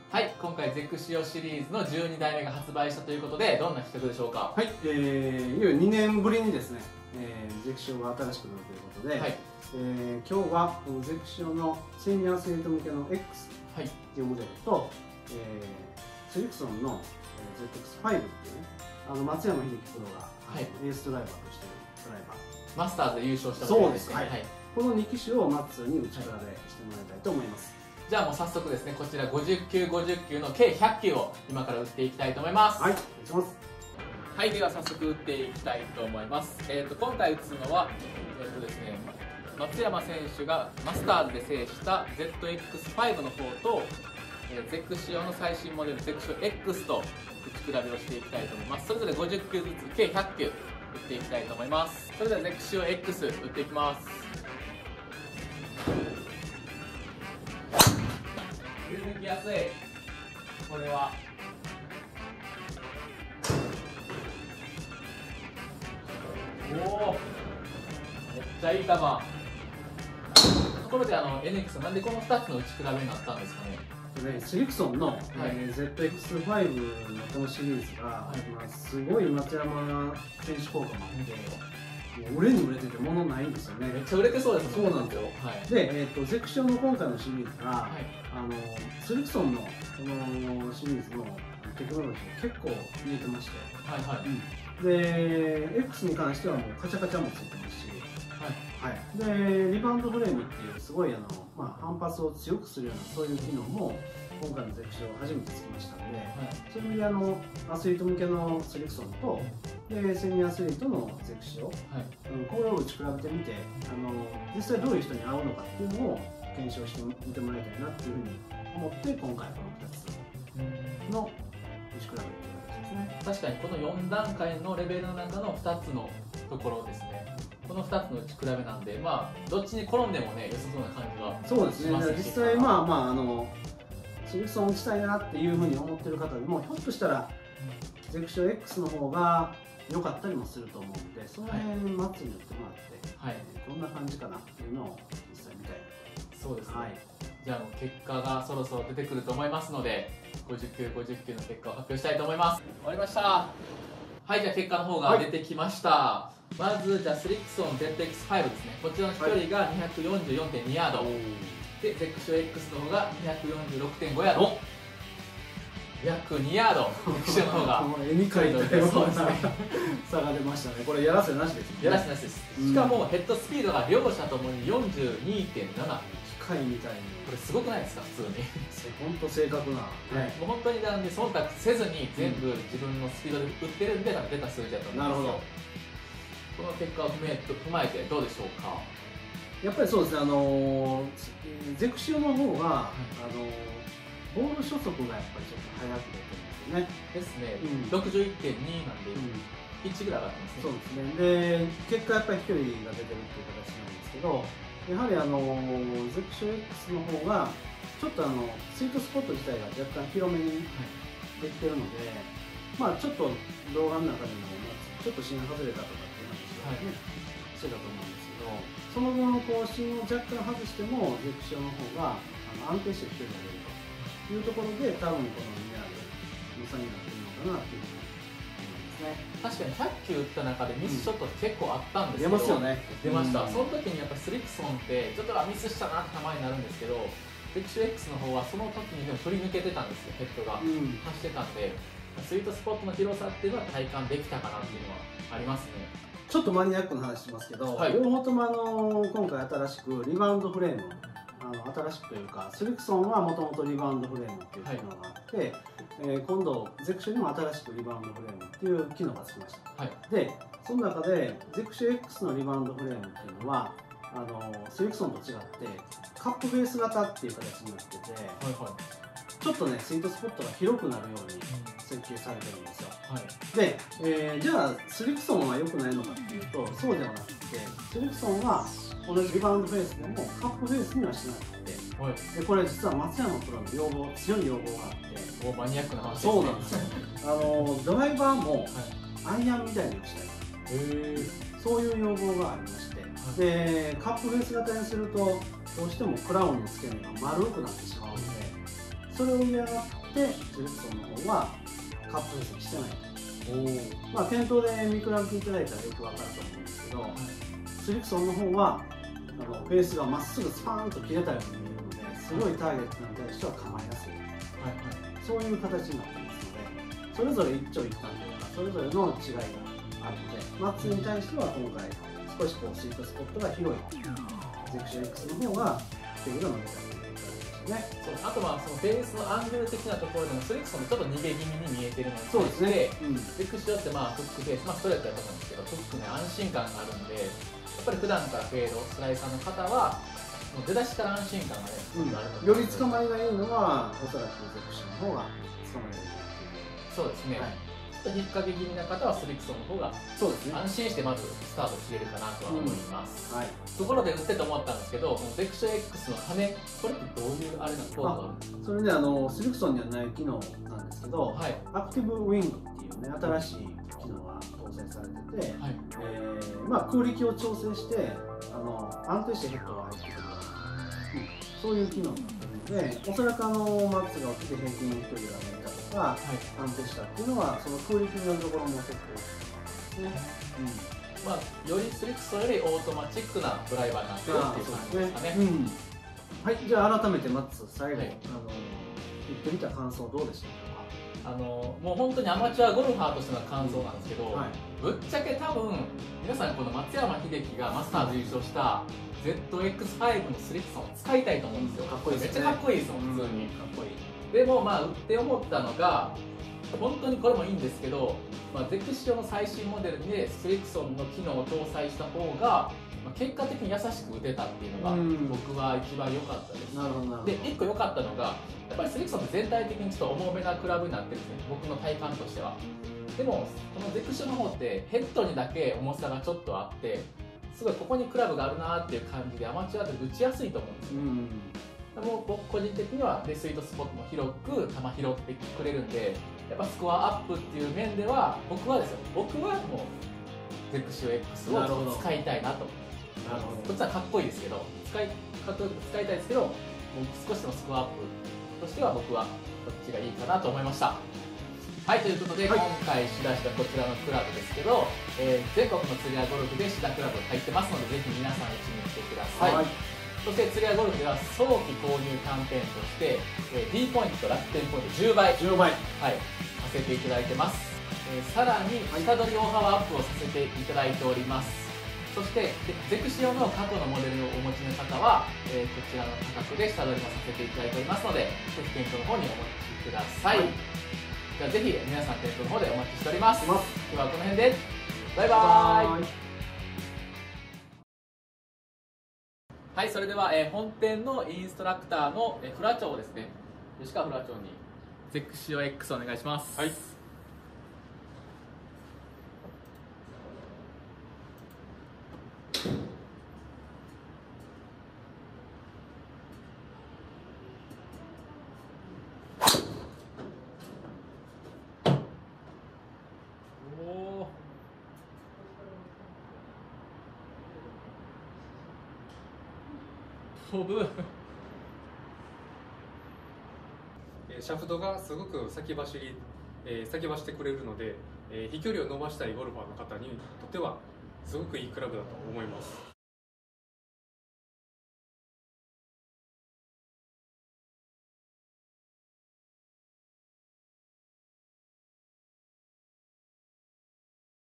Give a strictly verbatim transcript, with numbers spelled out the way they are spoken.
はい、今回ゼクシオシリーズのじゅうにだいめが発売したということで、どんな企画でしょうか。 はい、えー、いよいよにねんぶりにですね、えー、ゼクシオが新しくなるということで、はい、えー、今日はこのゼクシオのシニアアスリート向けの X っていうモデルと、えー、セリクソンの ゼットエックスファイブ っていうね、あの松山英樹プロが、はい、エースドライバーとしてるドライバー、 マスターズで優勝したそうですね、はい、はい、このに機種をマッツーに打ち比べしてもらいたいと思います。 じゃあもう早速ですね、こちらごじゅっきゅう、ごじゅっきゅうの計ひゃっきゅうを今から打っていきたいと思います。 はい、お願いします。 はい、では早速打っていきたいと思います。えーと今回打つのは、えーとですね、松山選手がマスターズで制した ゼットエックスファイブ の方と、えー、ゼクシオの最新モデルゼクシオ X と打ち比べをしていきたいと思います。それぞれごじゅっきゅうずつ計ひゃっきゅう打っていきたいと思います。それではゼクシオ X 打っていきます。振り抜きやすい。これはおお、めっちゃいい球。ところであの エヌエックス なんでこのふたつの打ち比べになったんですかね。 ね、セリクソンの、はい、えー、ゼットエックスファイブ のこのシリーズが、はい、まあ、すごい松山選手効果もあって、売れに売れてて物ないんですよね。 めっちゃ売れてそうですもんね。そうなんですよ。はい、で、えーと、ゼクシオの今回のシリーズが、はい、あのセリクソンのこのシリーズのテクノロジー結構入れてまして、はいはい、うん、で X に関してはもうカチャカチャもついてますし、はいはい、でリバウンドフレームっていうすごいあの、まあ、反発を強くするようなそういう機能も今回のゼクシオ初めてつきましたので、はい、それであのアスリート向けのセリクソンとでセミアスリートのゼクシオ、はい、これを打ち比べてみてあの実際どういう人に合うのかっていうのを検証してみてもらいたいなっていうふうに思って今回このふたつの打ち比べっていう形ですね。 確かにこのよんだんかいのレベルの中のふたつのところですね。このふたつの打ち比べなんで、まあどっちに転んでもね良さそうな感じはします。 そうですね。実際まあまああのセリクソン打ちたいなっていうふうに思ってる方でもひょっとしたらゼクシオ X の方が良かったりもすると思うので、その辺マッチに打ってもらって、はい、どんな感じかなっていうのを実際見たい。 そうですね。はい、じゃあもう結果がそろそろ出てくると思いますので、ごじゅっきゅう、ごじゅっきゅうの結果を発表したいと思います。終わりました。はい、じゃあ結果の方が出てきました。はい、まずじゃあセリクソン ゼットエックスファイブ ですね。こちらの飛距離が にひゃくよんじゅうよんてんに ヤード。で、ゼクシオ X の方が にひゃくよんじゅうろくてんご ヤード。約にヤード、ゼクシオの方が。 絵に描いたような差が出ましたね。これやらせなしですね。 やらせなしです。しかもヘッドスピードが両者ともに よんじゅうにてんなな。 機械みたいに。 これすごくないですか、普通に。 本当正確な。 はい、もう本当になんで忖度せずに全部自分のスピードで打ってるんで、出た数字だと思うんですよ。なるほど。この結果を踏め踏まえてどうでしょうか。 やっぱりそうですね。あのゼクシオの方は、あのボール初速がやっぱりちょっと速く出てるんですよね。ですね。ろくじゅういってんに なんで、いちぐらい上がってますね。 そうですね。で、結果やっぱり飛距離が出てるっていう形なんですけど、やはりあのゼクシオ X の方がちょっとあのスイートスポット自体が若干広めにできてるので、まあちょっと動画の中でもちょっと芯外れたとかっていう話をね、してたと思うんですけど、その分こう芯を若干外してもゼクシオの方があの安定して飛距離が出るというところで、多分このにヤードの差になってるのかなっていうふうに思いますね。 確かにひゃっきゅう打った中でミスショット結構あったんですけど、 出ますよね。 出ました。その時にやっぱセリクソンってちょっとミスしたなってたまになるんですけど、ゼクシオ X の方はその時にでも振り抜けてたんですよ、ヘッドが、うん、走ってたんで、スイートスポットの広さっていうのは体感できたかなっていうのはありますね。 ちょっとマニアックな話しますけど、はい、両方ともあの今回新しくリバウンドフレーム、あの新しくというかセリクソンはもともとリバウンドフレームっていう機能があって、はい、えー、今度ゼクシオにも新しくリバウンドフレームっていう機能がつきました。はい、でその中でゼクシオ X のリバウンドフレームっていうのはあのセリクソンと違ってカップベース型っていう形になってて、はいはい、ちょっとねスイートスポットが広くなるように設計されてるんですよ。はい、で、えー、じゃあセリクソンは良くないのかっていうとそうではなくて、セリクソンは同じリバウンドフェースでもカップフェースにはしなくて、はい、でこれ実は松山プロの要望、強い要望があって、 おマニアックな話ですね。そうなんですよ。あのドライバーもアイアンみたいに打ちたい、へー、そういう要望がありまして、はい、でカップフェース型にするとどうしてもクラウンの付け根が丸くなってしまうので、 それを入れ上がってセレクソンの方はカップ変速してない。おまあ店頭で見比べていただいたらよくわかると思うんですけど、はい、セレクソンの方はあのベースがまっすぐスパーンと切れたように見えるのですごいターゲットに対しては構えやすい、はいはい、そういう形になってますので、それぞれ一長一短というかそれぞれの違いがあるので、マッツに対しては今回少しこうスイートスポットが広いゼクション X の方が手が伸びたという形ですね。 そうあとはそのベースのアングル的なところでもセレクションでちょっと逃げ気味に見えてるので、 そうですね、うん、 ゼクションってまあフックベース、まあ、ストレートだと思うんですけど、フックね安心感があるんで、やっぱり普段からフェードスライサーの方はもう出だしから安心感がね、 うん、あるより捕まりがいいのはおそらくゼクションの方が捕まりがいい。 そうですね、はい、ちょっと引っ掛け気味な方はセレクソンの方がそうですね、 安心してまずスタート切れるかなとは思います、 うんはい、 ところで打ってと思ったんですけど、このゼクション X の羽、これってどういうあれなの効果があるんですか？ それね、あのセレクソンにはない機能なんですけど、はい、アクティブウィングっていうね新しい機能が搭載されてて、はいえーまあ、空力を調整してあの安定してヘッドが入ってくるような、うん、そういう機能になってるので、おそらくあのマックスが起きて平均の距離が伸びたとか、はい、安定したっていうのはその空力によるところも結構ですね、 うんまあ、よりセレクソンよりオートマチックなドライバーになってるっていう感じですかね。うん、 はい、じゃあ改めてマッツ最後、はい、あの言ってみた感想どうでしたか？ あのもう本当にアマチュアゴルファーとしての感想なんですけど、はい、ぶっちゃけ多分皆さんこの松山英樹がマスターズ優勝した ゼットエックスファイブ のセレクソンを使いたいと思うんですよ。 かっこいいですね。 めっちゃかっこいいですもん、普通に。かっこいい。でもまあ打って思ったのが、本当にこれもいいんですけど、まあ、ゼクシオの最新モデルでセレクソンの機能を搭載した方が、まあ、結果的に優しく打てたっていうのが僕は一番良かったです。 なるほどなるほど。 でいっこ良かったのがやっぱりセレクソンって全体的にちょっと重めなクラブになってるんですね、僕の体感としては。でもこのゼクシオの方ってヘッドにだけ重さがちょっとあって、すごいここにクラブがあるなっていう感じでアマチュアで打ちやすいと思うんですよ。うんもう僕個人的にはでスイートスポットも広く球拾ってくれるんで、やっぱスコアアップっていう面では僕はですよ僕はもうゼクシオ X を使いたいなと。なるほど。こっちはかっこいいですけど使いかっこよく使いたいですけど、もう少しのスコアアップとしては僕はこっちがいいかなと思いました。はい、ということで、はい、今回志田したこちらのクラブですけど、えー、全国の釣り屋ゴルフで志田クラブ入ってますので、ぜひ皆さんうちに来てください。はい、そして釣り屋ゴルフでは早期購入キャンペーンとして、えー、D ポイント楽天ポイントじゅうばい、 じゅうばい、 はい、させていただいてます。えー、さらに下取り大幅アップをさせていただいております。そしてゼクシオの過去のモデルをお持ちの方は、えー、こちらの価格で下取りもさせていただいておりますので、ぜひ店頭の方にお持ちください。はい、じゃあぜひ皆さん店頭の方でお待ちしております。今日はこの辺でバイバーイ。はい、それでは、えー、本店のインストラクターの、えー、フラ長ですね、吉川フラ長にゼクシオ X お願いします。はい。飛ぶシャフトがすごく先走り、えー、先走ってくれるので、えー、飛距離を伸ばしたいゴルファーの方にとってはすごくいいクラブだと思います。